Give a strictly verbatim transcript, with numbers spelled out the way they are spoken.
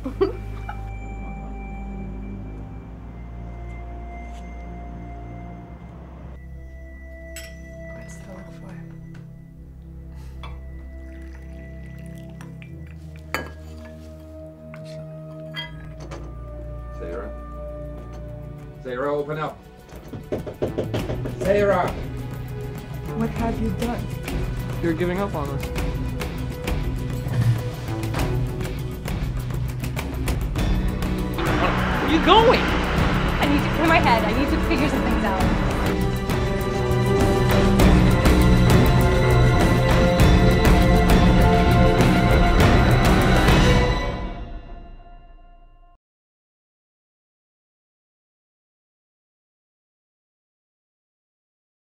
What's to look for? Sarah? Sarah, open up! Sarah! What have you done? You're giving up on us. Where are you going? I need to clear my head. I need to figure some things out.